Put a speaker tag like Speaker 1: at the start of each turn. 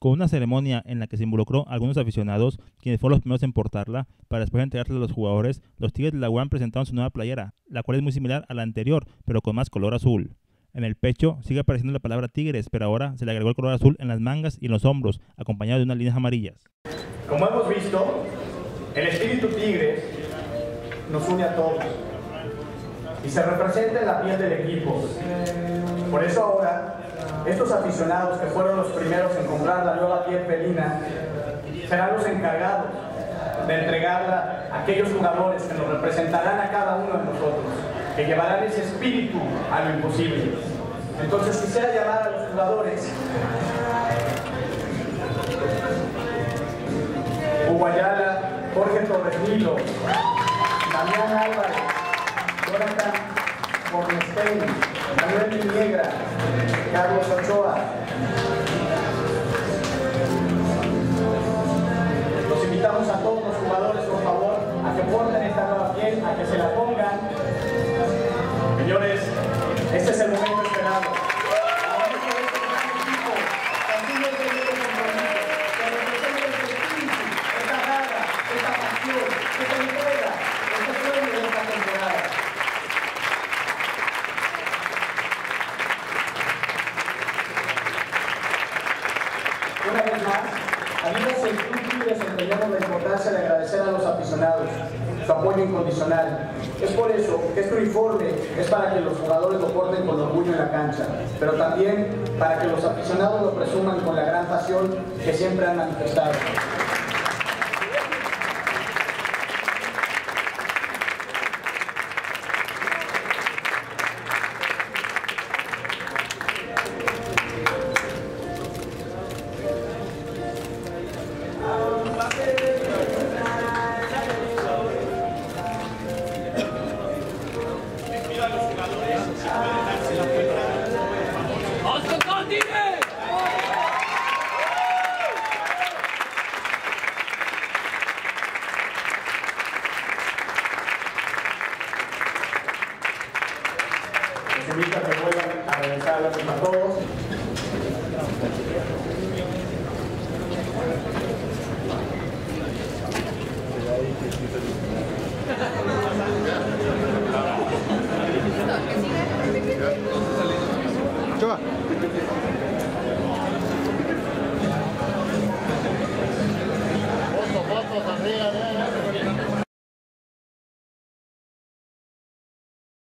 Speaker 1: con una ceremonia en la que se involucró a algunos aficionados, quienes fueron los primeros en portarla, para después entregársela a los jugadores. Los Tigres de la UAM presentaron su nueva playera, la cual es muy similar a la anterior, pero con más color azul. En el pecho sigue apareciendo la palabra Tigres, pero ahora se le agregó el color azul en las mangas y en los hombros, acompañado de unas líneas amarillas.
Speaker 2: Como hemos visto, el espíritu Tigres nos une a todos y se representa en la piel del equipo. Por eso ahora, estos aficionados que fueron los primeros en comprar la nueva piel felina serán los encargados de entregarla a aquellos jugadores que nos representarán a cada uno de nosotros, que llevarán ese espíritu a lo imposible. Entonces quisiera llamar a los jugadores. Hugo Ayala, Jorge Torres Nilo, Damián Álvarez, Jonathan Bornstein, Manuel Viniegra, Carlos Ochoa. Los invitamos a todos los jugadores, por favor, a que porten esta nueva piel, a que se la pongan. Señores, este es el momento esperado. Una vez más, amigos del Club Tigres empeñamos la importancia de agradecer a los aficionados su apoyo incondicional. Es por eso que este uniforme es para que los jugadores lo porten con orgullo en la cancha, pero también para que los aficionados lo presuman con la gran pasión que siempre han manifestado. Les invito a que vuelvan a regresar a todos.